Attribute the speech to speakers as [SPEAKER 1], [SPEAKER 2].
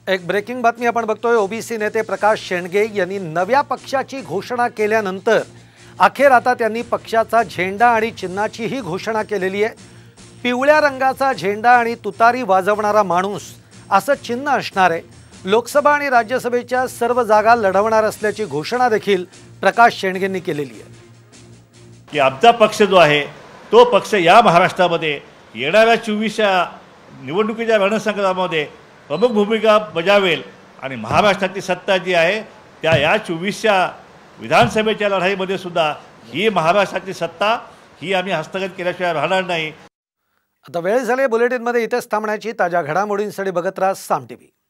[SPEAKER 1] एक ब्रेकिंग बातमी आपण बघतोय। ओबीसी नेते प्रकाश शेंडगे यांनी नव्या पक्षाची घोषणा केल्यानंतर अखेर आता त्यांनी पक्षाचा झेंडा आणि चिन्हाचीही घोषणा केलेली आहे। पिवळ्या रंगाचा झेंडा आणि तुतारी वाजवणारा माणूस असं चिन्ह असणार आहे। लोकसभा आणि राज्यसभेच्या सर्व जागा लढवणार असल्याची घोषणा देखील प्रकाश शेंडगेंनी केलेली आहे
[SPEAKER 2] की आमचा पक्ष जो आहे तो पक्ष या महाराष्ट्रामध्ये येणाऱ्या 24च्या निवडणुकीच्या रणसंग्रामामध्ये प्रमुख भूमिका बजावेल आणि महाराष्ट्राची सत्ता जी आहे त्या या 24च्या विधानसभेच्या लढाईमध्ये सुद्धा ही महाराष्ट्राची सत्ता ही आम्ही हस्तगत केल्याशिवाय राहणार नाही।
[SPEAKER 1] आता वेळ झाली बुलेटिनमध्ये इथेच थांबण्याची। ताज्या घडामोडींसाठी बघत राहा साम टीव्ही।